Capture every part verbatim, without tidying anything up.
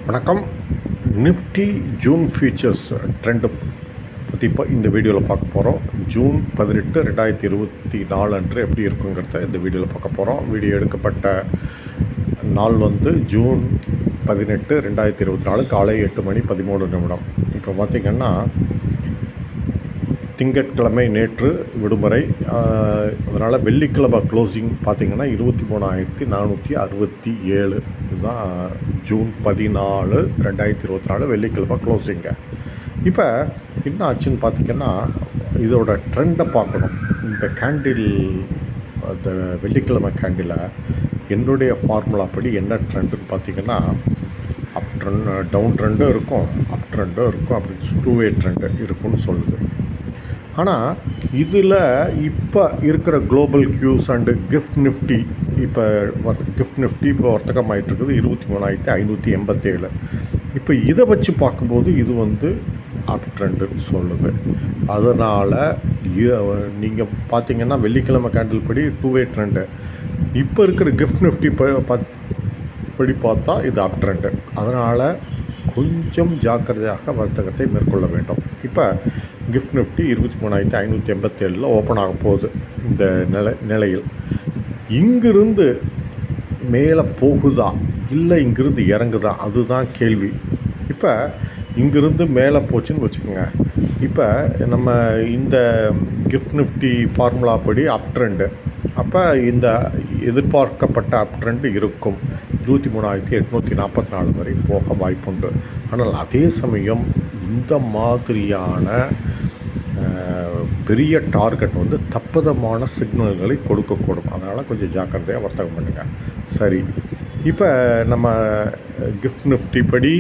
வணக்கம். Nifty June features trend பற்றி இப்போ இந்த வீடியோவில் பார்க்க போகிறோம். ஜூன் பதினெட்டு ரெண்டாயிரத்தி இருபத்தி நாலு அன்று எப்படி இருக்குங்கிறத இந்த வீடியோவில் பார்க்க போகிறோம். வீடியோ எடுக்கப்பட்ட நாள் வந்து ஜூன் பதினெட்டு ரெண்டாயிரத்தி இருபத்தி நாலு காலை எட்டு மணி பதிமூணு நிமிடம். இப்போ பார்த்திங்கன்னா திங்கட்கிழமை நேற்று விடுமுறை, அதனால் வெள்ளிக்கிழமை க்ளோசிங் பார்த்திங்கன்னா இருபத்தி மூணாயிரத்தி நானூற்றி அறுபத்தி ஏழு இதுதான் ஜூன் பதினாலு ரெண்டாயிரத்தி இருபத்தி நாலு வெள்ளிக்கிழமை க்ளோசிங்க. இப்போ என்ன ஆச்சுன்னு பார்த்திங்கன்னா இதோட ட்ரெண்டை பார்க்கணும். இந்த கேண்டில் அந்த வெள்ளிக்கிழமை கேண்டில் என்னுடைய ஃபார்முலா படி என்ன ட்ரெண்டுன்னு பார்த்திங்கன்னா அப் ட்ரெண்ட் டவுன் ட்ரெண்டும் இருக்கும், அப் ட்ரெண்டும் இருக்கும், அப்படி டூ வே ட்ரெண்டு இருக்குன்னு சொல்லுது. ஆனால் இதில் இப்போ இருக்கிற global cues and GIFT Nifty இப்போ கிஃப்ட் நிஃப்டி இப்போ வர்த்தகமாகிட்டு இருக்குது இருபத்தி மூணாயிரத்தி ஐநூற்றி எண்பத்தேழு. இப்போ இதை வச்சு பார்க்கும்போது இது வந்து அப் ட்ரெண்டுன்னு சொல்லுது. அதனால் நீங்கள் பார்த்தீங்கன்னா வெள்ளிக்கிழமை கேண்டில் படி டூ வே ட்ரெண்டு, இப்போ இருக்கிற கிஃப்ட் நிஃப்டி படி பார்த்தா இது அப் ட்ரெண்டு. அதனால் கொஞ்சம் ஜாக்கிரதையாக வர்த்தகத்தை மேற்கொள்ள வேண்டும். இப்போ கிஃப்ட் நிஃப்டி இருபத்தி மூணாயிரத்தி ஐநூற்றி எண்பத்தேழில் ஓப்பன் ஆக போகுது. இந்த நிலை நிலையில் இங்கிருந்து மேலே போகுதா இல்லை இங்கிருந்து இறங்குதா அதுதான் கேள்வி. இப்போ இங்கிருந்து மேலே போச்சுன்னு வச்சுக்கோங்க. இப்போ நம்ம இந்த கிஃப்ட் நிஃப்டி ஃபார்முலா படி அப் ட்ரெண்டு, அப்போ இந்த எதிர்பார்க்கப்பட்ட அப் ட்ரெண்டு இருக்கும் இருபத்தி மூணாயிரத்தி எட்நூற்றி நாற்பத்தி நாலு வரை போக வாய்ப்புண்டு. ஆனால் அதே சமயம் இந்த மாதிரியான பெரிய டார்கெட் வந்து தப்பதமான சிக்னல்களை கொடுக்கக்கூடும். அதனால் கொஞ்சம் ஜாக்கிரதையாக வர்த்தகம் பண்ணுங்கள். சரி, இப்போ நம்ம கிஃப்ட் நிஃப்டி படி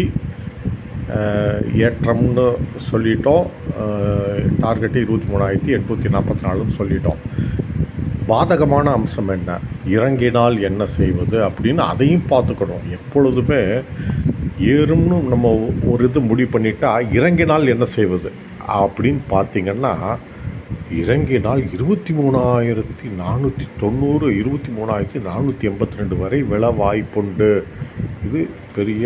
ஏற்றம்னு சொல்லிட்டோம், டார்கெட்டு இருபத்தி மூணாயிரத்தி எட்நூற்றி நாற்பத்தி நாலுன்னு சொல்லிட்டோம். பாதகமான அம்சம் என்ன, இறங்கினால் என்ன செய்வது அப்படின்னு அதையும் பார்த்துக்கணும். எப்பொழுதுமே ஏறும்னு நம்ம ஒரு இது முடிவு பண்ணிட்டா இறங்கினால் என்ன செய்வது அப்படின்னு பார்த்திங்கன்னா இறங்கினால் இருபத்தி மூணாயிரத்தி நானூற்றி தொண்ணூறு இருபத்தி மூணாயிரத்தி நானூற்றி எண்பத்தி ரெண்டு வரை விழ வாய்ப்புண்டு. இது பெரிய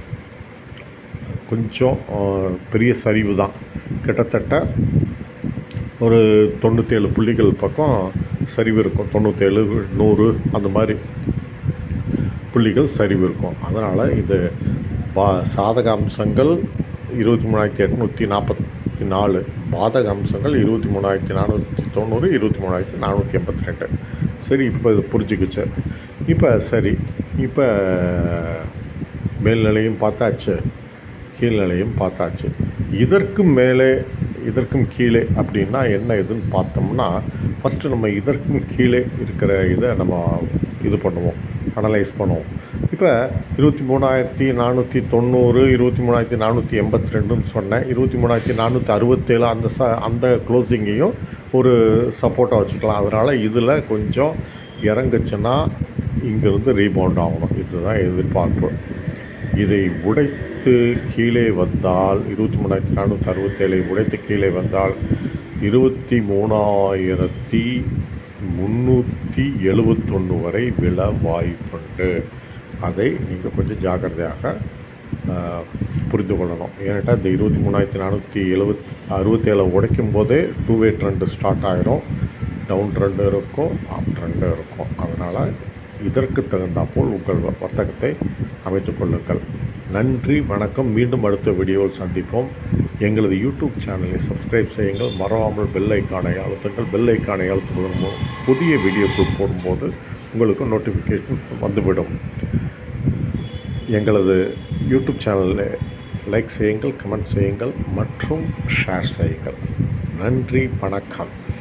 கொஞ்சம் பெரிய சரிவு தான். கிட்டத்தட்ட ஒரு தொண்ணூற்றேழு புள்ளிகள் பக்கம் சரிவு இருக்கும். தொண்ணூற்றேழு நூறு அந்த மாதிரி புள்ளிகள் சரிவு இருக்கும். அதனால் இது பா சாதக அம்சங்கள் இருபத்தி மூணாயிரத்தி எட்நூற்றி நாற்பத்தி நாலு, பாதக அம்சங்கள் இருபத்தி மூணாயிரத்தி நானூற்றி தொண்ணூறு இருபத்தி மூணாயிரத்தி நானூற்றி எண்பத்தி ரெண்டு. சரி, இப்போ இது புரிஞ்சுக்கிச்சு. இப்போ சரி, இப்போ மேல்நிலையும் பார்த்தாச்சு, கீழ்நிலையும் பார்த்தாச்சு. இதற்கும் மேலே இதற்கும் கீழே அப்படின்னா என்ன இதுன்னு பார்த்தோம்னா ஃபஸ்ட்டு நம்ம இதற்கும் கீழே இருக்கிற இதை நம்ம இது பண்ணுவோம், அனலைஸ் பண்ணுவோம். இப்போ இருபத்தி மூணாயிரத்தி நானூற்றி தொண்ணூறு இருபத்தி மூணாயிரத்தி நானூற்றி எண்பத்தி ரெண்டுன்னு சொன்னேன். இருபத்தி மூணாயிரத்தி நானூற்றி அறுபத்தேழு அந்த ச அந்த க்ளோசிங்கையும் ஒரு சப்போர்ட்டாக வச்சுக்கலாம். அதனால் இதில் கொஞ்சம் இறங்குச்சுன்னா இங்கேருந்து ரீபவுண்ட் ஆகணும். இதுதான் எதிர்பார்ப்பு. இதை உடைத்து கீழே வந்தால் இருபத்தி மூணாயிரத்தி நானூற்றி அறுபத்தேழை உடைத்து கீழே வந்தால் இருபத்தி மூணாயிரத்தி முந்நூற்றி எழுபத்தொன்று வரை விழ வாய்ப்புண்டு. அதை நீங்கள் கொஞ்சம் ஜாக்கிரதையாக புரிந்து கொள்ளணும். ஏன்னாட்டா இந்த இருபத்தி மூணாயிரத்தி நானூற்றி எழுபத்தி அறுபத்தேழை உடைக்கும் போதே டூ வே ட்ரெண்டு ஸ்டார்ட் ஆகிரும். டவுன் ட்ரெண்டு இருக்கும், அப் ட்ரெண்டு இருக்கும். அதனால் இதற்கு தகுந்தாற்போல் உங்கள் வர்த்தகத்தை அமைத்துக் கொள்ளுங்கள். நன்றி, வணக்கம். மீண்டும் அடுத்த வீடியோவில் சந்திப்போம். எங்களது யூடியூப் சேனலை சப்ஸ்கிரைப் செய்யுங்கள். மறவாமல் பெல் ஐக்கானை அழுத்துங்கள். பெல் ஐக்கானை அழுத்துவதன் மூலம் புதிய வீடியோக்கள் போடும்போது உங்களுக்கு நோட்டிஃபிகேஷன்ஸ் வந்துவிடும். எங்களது யூடியூப் சேனலை லைக் செய்யுங்கள், கமெண்ட் செய்யுங்கள் மற்றும் ஷேர் செய்யுங்கள். நன்றி, வணக்கம்.